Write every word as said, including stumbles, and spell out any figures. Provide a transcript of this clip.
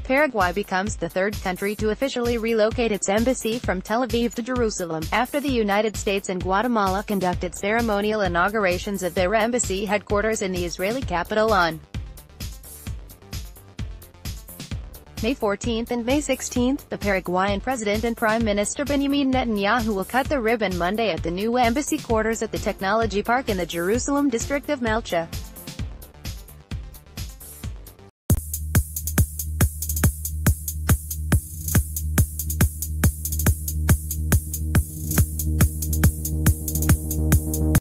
Paraguay becomes the third country to officially relocate its embassy from Tel Aviv to Jerusalem, after the United States and Guatemala conducted ceremonial inaugurations of their embassy headquarters in the Israeli capital on May fourteenth and May sixteenth. The Paraguayan President and Prime Minister Binyamin Netanyahu will cut the ribbon Monday at the new embassy quarters at the Technology Park in the Jerusalem district of Malcha.